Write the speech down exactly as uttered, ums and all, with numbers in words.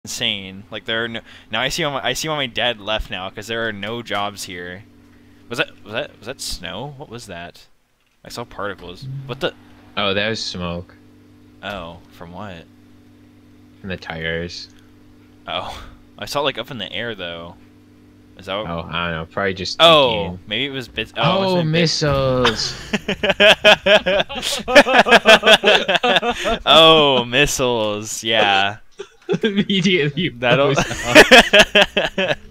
insane. Like there are no now I see why my, I see why my dad left now because there are no jobs here. Was that was that was that snow? What was that? I saw particles. What the? Oh, that was smoke Oh, from what? from the tires. Oh, I saw it, like up in the air though. Is that what? Oh, I don't know. Probably just. Oh, thinking. maybe it was bits. Oh, Oh, it missiles. Oh, missiles. Yeah. Immediately. That'll. Post-